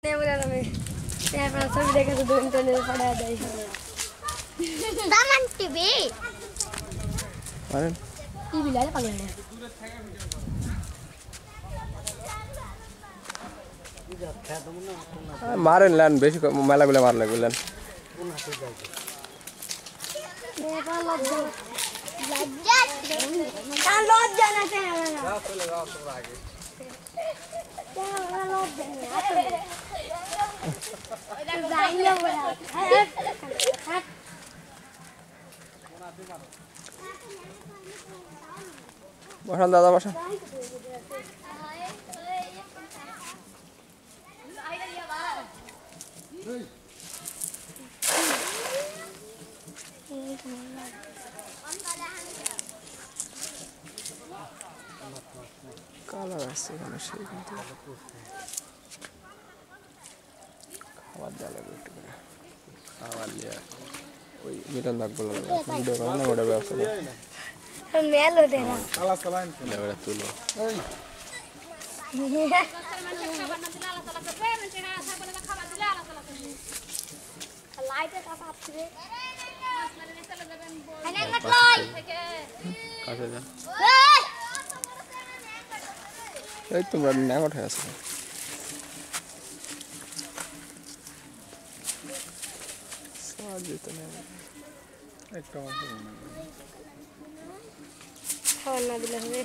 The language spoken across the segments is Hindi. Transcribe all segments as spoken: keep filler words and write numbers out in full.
सब देखे तो दो इंटरनेट पड़ा है तामन टीवी अरे टीवी लाले पगला है मारे लान बेसी मेला गुला मार लगे लान देखो लज्जा लज्जा कान लज्जा ना से ना तो लगाओ सब आगे क्या लज्जा नहीं जाइए बड़ा बसन दादा बसन काला रास्ते में शेर खावा डाले बेटे खावा लिया कोई मिलन तक बोला वीडियो करना बड़ा व्यवस्था मेल होते ना काला सलाइन ले बड़ा तू लो लाइट का साथ से अरे मत लाई कैसे जा ए तुम ना उठा ऐसे साज इतने एक टमाटर खाना दिला है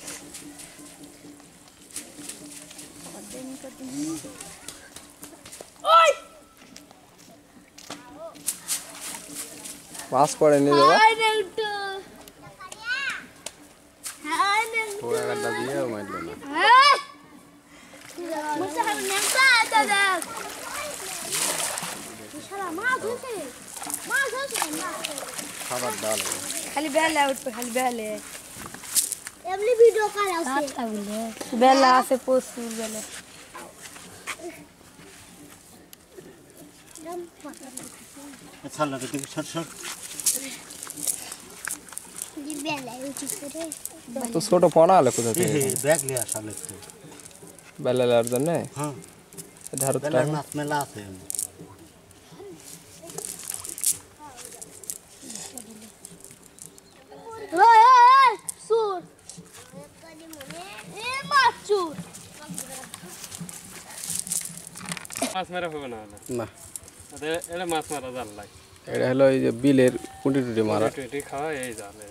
ओए पास पड़े नहीं देगा हाय नेटो हाय नेटो थोड़ा गड्ढा दिया है मैं लेना मुझे हम नेटो आता था चला मार घुसे मार घुसे खावा डाल खाली बेल आउट पे खाली बेल है एवली वीडियो का लाओ से बोले बेल से पोस्ट बेल अच्छा लगे तो सर सर ये बेल है ऊपर रे तो छोटो पौना ले कुछ ये बैग ले आशा लगते बेल ले अर्जन ने हां इधर बेल नाथ में लाते हैं ओए ओए सूर ए माचूर মাছ মারা হবে না না আরে এটা মাছ মারা জাল লাই এটা হলো এই যে বিলের কুটি টুটি মারা টুটি খাওয়া এই জালে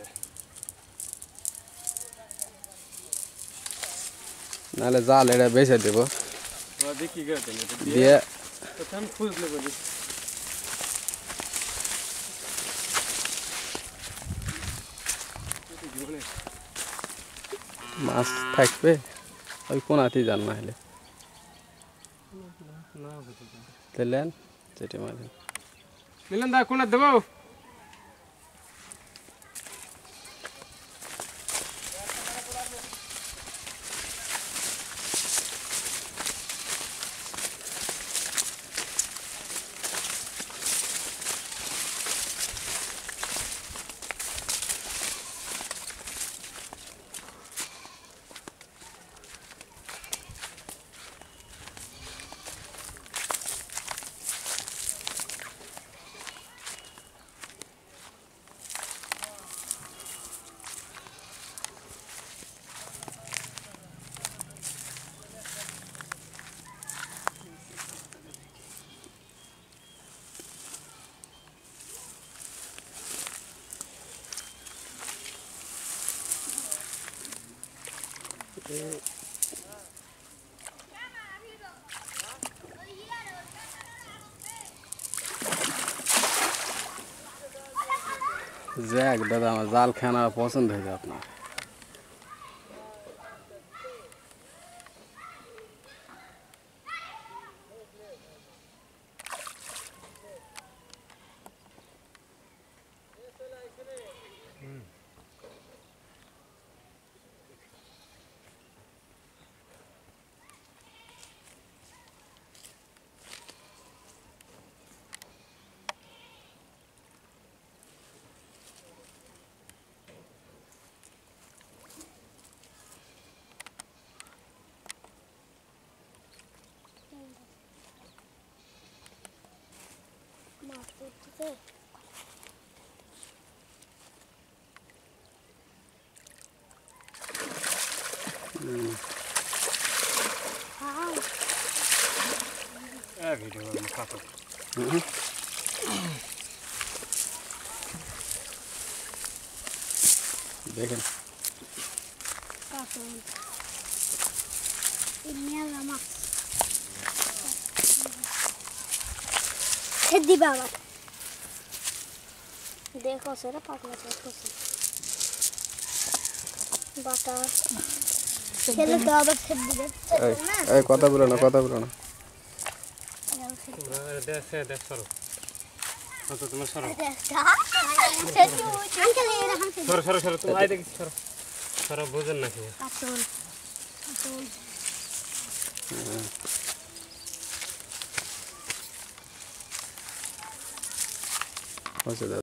নালে জাল এটা বেচে দেব ও দেখি গে দেন দিয়ে তো কাম খুঁজলে বলি মাছ থাকবে ওই কোনাতেই যান না হলে না হতে তেলেন যেটি মাছ মিলন দা কোনা দেবো জ্যাক দাদা আমার জাল খানা পছন্দ হয়েছে আপনার আছে হ্যাঁ এ ভিডিও আমি কাটো দেখেন কাটুন ইনিয়া মাছ খেদি বাবা দেখো সেটা পাতলা করতেছে বাটা খেলে তো আবার খেদ দিবে এই এই কথা বলো না কথা বলো না দেখছে দেখ সরো কত তোমার সরো সরো সরো সরো তুমি আই দেখি সরো সরো বুঝেন নাকি কাটুন কাটুন হচ্ছে